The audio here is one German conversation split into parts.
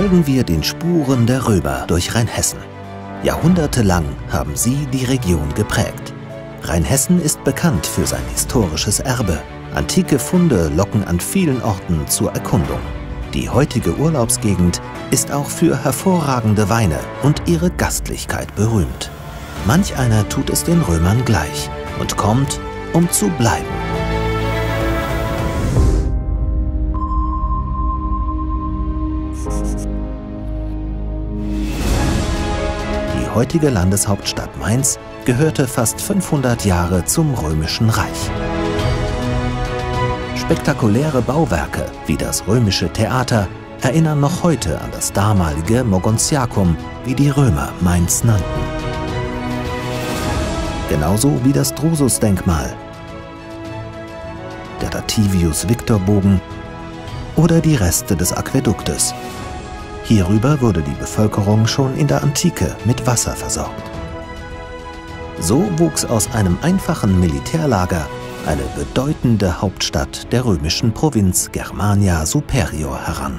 Folgen wir den Spuren der Römer durch Rheinhessen. Jahrhundertelang haben sie die Region geprägt. Rheinhessen ist bekannt für sein historisches Erbe. Antike Funde locken an vielen Orten zur Erkundung. Die heutige Urlaubsgegend ist auch für hervorragende Weine und ihre Gastlichkeit berühmt. Manch einer tut es den Römern gleich und kommt, um zu bleiben. Die heutige Landeshauptstadt Mainz gehörte fast 500 Jahre zum Römischen Reich. Spektakuläre Bauwerke wie das Römische Theater erinnern noch heute an das damalige Mogontiacum, wie die Römer Mainz nannten. Genauso wie das Drusus-Denkmal, der Dativius-Victor-Bogen oder die Reste des Aquäduktes. Hierüber wurde die Bevölkerung schon in der Antike mit Wasser versorgt. So wuchs aus einem einfachen Militärlager eine bedeutende Hauptstadt der römischen Provinz Germania Superior heran.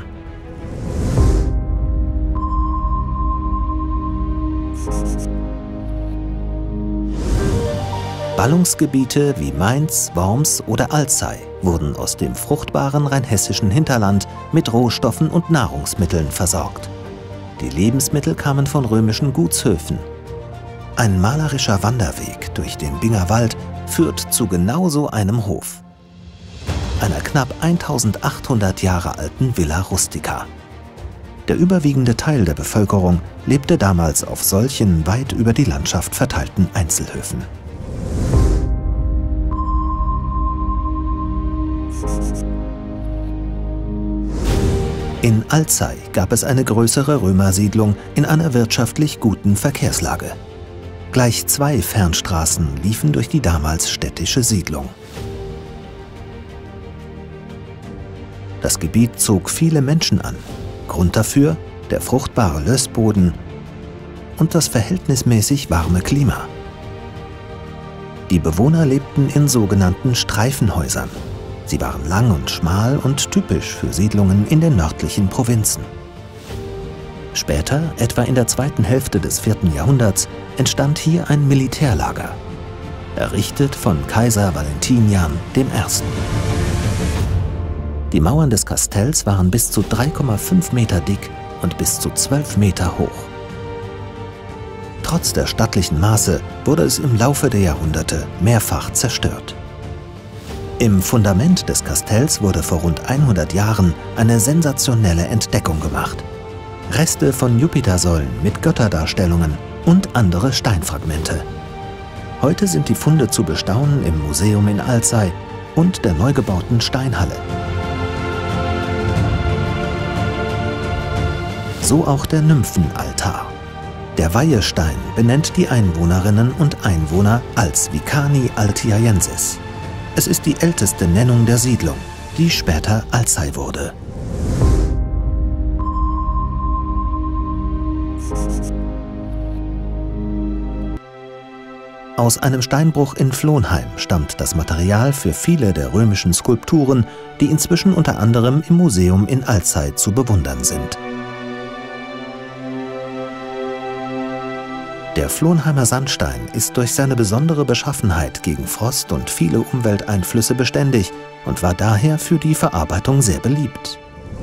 Ballungsgebiete wie Mainz, Worms oder Alzey wurden aus dem fruchtbaren rheinhessischen Hinterland mit Rohstoffen und Nahrungsmitteln versorgt. Die Lebensmittel kamen von römischen Gutshöfen. Ein malerischer Wanderweg durch den Binger Wald führt zu genau so einem Hof, einer knapp 1800 Jahre alten Villa Rustica. Der überwiegende Teil der Bevölkerung lebte damals auf solchen weit über die Landschaft verteilten Einzelhöfen. In Alzey gab es eine größere Römersiedlung in einer wirtschaftlich guten Verkehrslage. Gleich 2 Fernstraßen liefen durch die damals städtische Siedlung. Das Gebiet zog viele Menschen an. Grund dafür der fruchtbare Lössboden und das verhältnismäßig warme Klima. Die Bewohner lebten in sogenannten Streifenhäusern. Sie waren lang und schmal und typisch für Siedlungen in den nördlichen Provinzen. Später, etwa in der zweiten Hälfte des 4. Jahrhunderts, entstand hier ein Militärlager, errichtet von Kaiser Valentinian I. Die Mauern des Kastells waren bis zu 3,5 Meter dick und bis zu 12 Meter hoch. Trotz der stattlichen Maße wurde es im Laufe der Jahrhunderte mehrfach zerstört. Im Fundament des Kastells wurde vor rund 100 Jahren eine sensationelle Entdeckung gemacht. Reste von Jupitersäulen mit Götterdarstellungen und andere Steinfragmente. Heute sind die Funde zu bestaunen im Museum in Alzey und der neu gebauten Steinhalle. So auch der Nymphenaltar. Der Weihestein benennt die Einwohnerinnen und Einwohner als Vicani Altiaiensis. Es ist die älteste Nennung der Siedlung, die später Alzey wurde. Aus einem Steinbruch in Flohnheim stammt das Material für viele der römischen Skulpturen, die inzwischen unter anderem im Museum in Alzey zu bewundern sind. Der Flohnheimer Sandstein ist durch seine besondere Beschaffenheit gegen Frost und viele Umwelteinflüsse beständig und war daher für die Verarbeitung sehr beliebt.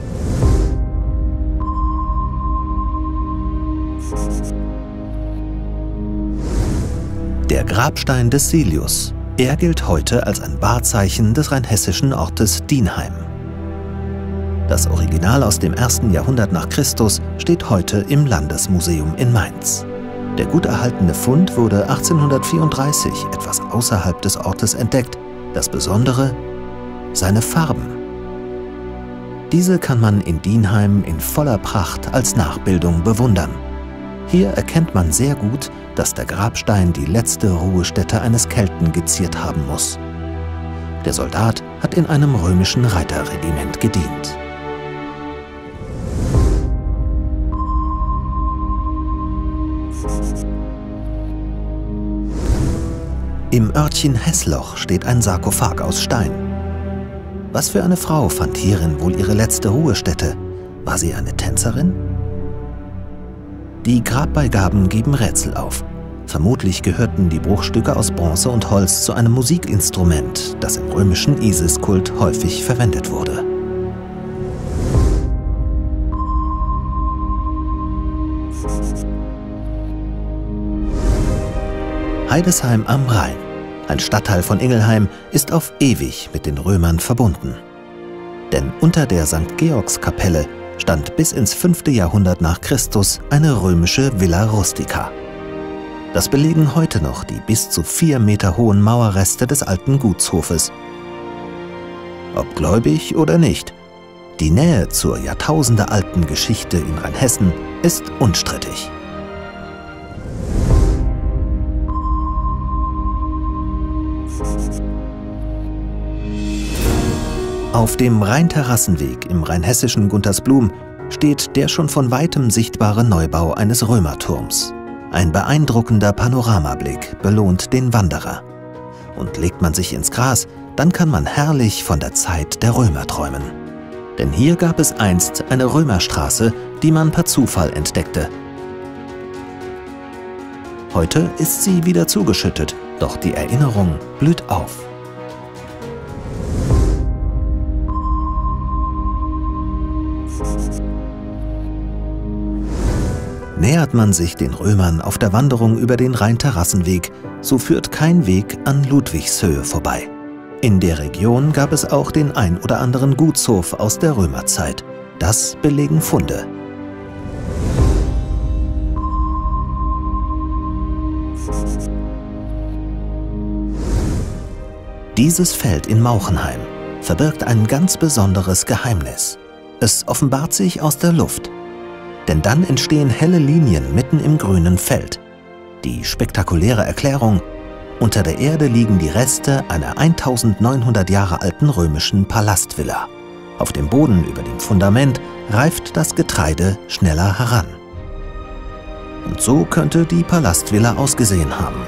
Der Grabstein des Silius. Er gilt heute als ein Wahrzeichen des rheinhessischen Ortes Dienheim. Das Original aus dem 1. Jahrhundert nach Christus steht heute im Landesmuseum in Mainz. Der gut erhaltene Fund wurde 1834 etwas außerhalb des Ortes entdeckt. Das Besondere: seine Farben. Diese kann man in Dienheim in voller Pracht als Nachbildung bewundern. Hier erkennt man sehr gut, dass der Grabstein die letzte Ruhestätte eines Kelten geziert haben muss. Der Soldat hat in einem römischen Reiterregiment gedient. Im Örtchen Hessloch steht ein Sarkophag aus Stein. Was für eine Frau fand hierin wohl ihre letzte Ruhestätte? War sie eine Tänzerin? Die Grabbeigaben geben Rätsel auf. Vermutlich gehörten die Bruchstücke aus Bronze und Holz zu einem Musikinstrument, das im römischen Isis-Kult häufig verwendet wurde. Heidesheim am Rhein, ein Stadtteil von Ingelheim, ist auf ewig mit den Römern verbunden. Denn unter der St. Georgskapelle stand bis ins 5. Jahrhundert nach Christus eine römische Villa Rustica. Das belegen heute noch die bis zu 4 Meter hohen Mauerreste des alten Gutshofes. Ob gläubig oder nicht, die Nähe zur jahrtausendealten Geschichte in Rheinhessen ist unstrittig. Auf dem Rheinterrassenweg im rheinhessischen Guntersblum steht der schon von weitem sichtbare Neubau eines Römerturms. Ein beeindruckender Panoramablick belohnt den Wanderer. Und legt man sich ins Gras, dann kann man herrlich von der Zeit der Römer träumen. Denn hier gab es einst eine Römerstraße, die man per Zufall entdeckte. Heute ist sie wieder zugeschüttet, doch die Erinnerung blüht auf. Nähert man sich den Römern auf der Wanderung über den Rheinterrassenweg, so führt kein Weg an Ludwigshöhe vorbei. In der Region gab es auch den ein oder anderen Gutshof aus der Römerzeit. Das belegen Funde. Dieses Feld in Mauchenheim verbirgt ein ganz besonderes Geheimnis. Es offenbart sich aus der Luft. Denn dann entstehen helle Linien mitten im grünen Feld. Die spektakuläre Erklärung: Unter der Erde liegen die Reste einer 1900 Jahre alten römischen Palastvilla. Auf dem Boden über dem Fundament reift das Getreide schneller heran. Und so könnte die Palastvilla ausgesehen haben.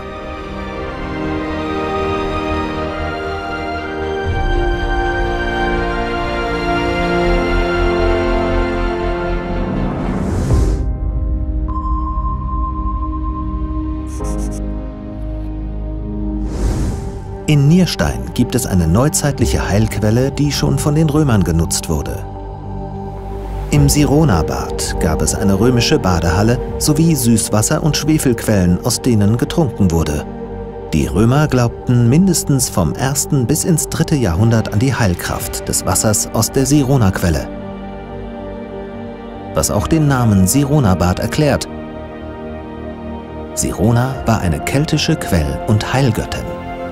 In Nierstein gibt es eine neuzeitliche Heilquelle, die schon von den Römern genutzt wurde. Im Sirona-Bad gab es eine römische Badehalle sowie Süßwasser- und Schwefelquellen, aus denen getrunken wurde. Die Römer glaubten mindestens vom 1. bis ins 3. Jahrhundert an die Heilkraft des Wassers aus der Sirona-Quelle. Was auch den Namen Sirona-Bad erklärt. Sirona war eine keltische Quell- und Heilgöttin.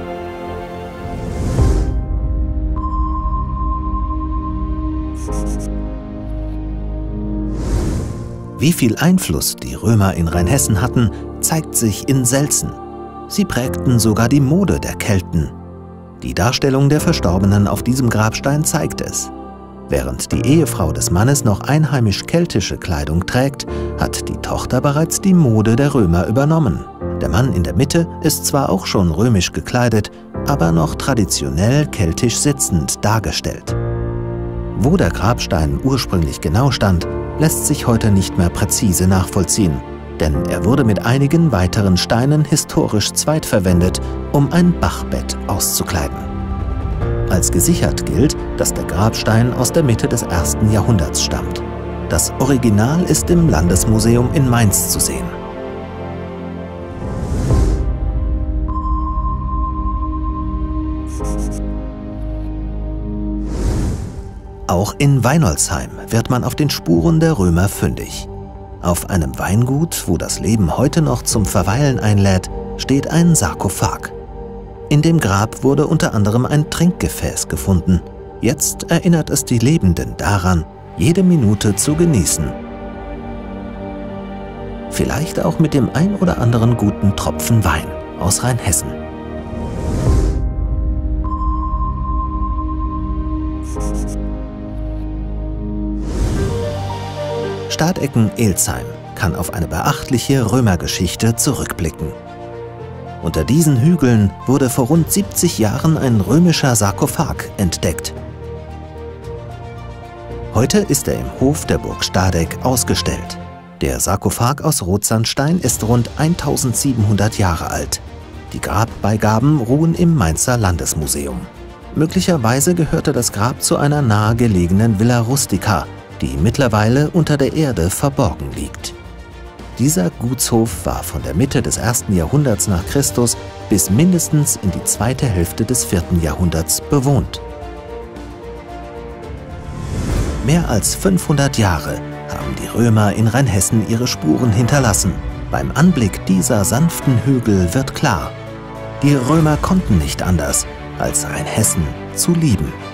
Wie viel Einfluss die Römer in Rheinhessen hatten, zeigt sich in Selzen. Sie prägten sogar die Mode der Kelten. Die Darstellung der Verstorbenen auf diesem Grabstein zeigt es. Während die Ehefrau des Mannes noch einheimisch keltische Kleidung trägt, hat die Tochter bereits die Mode der Römer übernommen. Der Mann in der Mitte ist zwar auch schon römisch gekleidet, aber noch traditionell keltisch sitzend dargestellt. Wo der Grabstein ursprünglich genau stand, lässt sich heute nicht mehr präzise nachvollziehen, denn er wurde mit einigen weiteren Steinen historisch zweitverwendet, um ein Bachbett auszukleiden. Als gesichert gilt, dass der Grabstein aus der Mitte des 1. Jahrhunderts stammt. Das Original ist im Landesmuseum in Mainz zu sehen. Auch in Weinolzheim wird man auf den Spuren der Römer fündig. Auf einem Weingut, wo das Leben heute noch zum Verweilen einlädt, steht ein Sarkophag. In dem Grab wurde unter anderem ein Trinkgefäß gefunden. Jetzt erinnert es die Lebenden daran, jede Minute zu genießen. Vielleicht auch mit dem ein oder anderen guten Tropfen Wein aus Rheinhessen. Stadecken-Elsheim kann auf eine beachtliche Römergeschichte zurückblicken. Unter diesen Hügeln wurde vor rund 70 Jahren ein römischer Sarkophag entdeckt. Heute ist er im Hof der Burg Stadeck ausgestellt. Der Sarkophag aus Rotsandstein ist rund 1700 Jahre alt. Die Grabbeigaben ruhen im Mainzer Landesmuseum. Möglicherweise gehörte das Grab zu einer nahegelegenen Villa Rustica, die mittlerweile unter der Erde verborgen liegt. Dieser Gutshof war von der Mitte des 1. Jahrhunderts nach Christus bis mindestens in die zweite Hälfte des 4. Jahrhunderts bewohnt. Mehr als 500 Jahre haben die Römer in Rheinhessen ihre Spuren hinterlassen. Beim Anblick dieser sanften Hügel wird klar: Die Römer konnten nicht anders, als Rheinhessen zu lieben.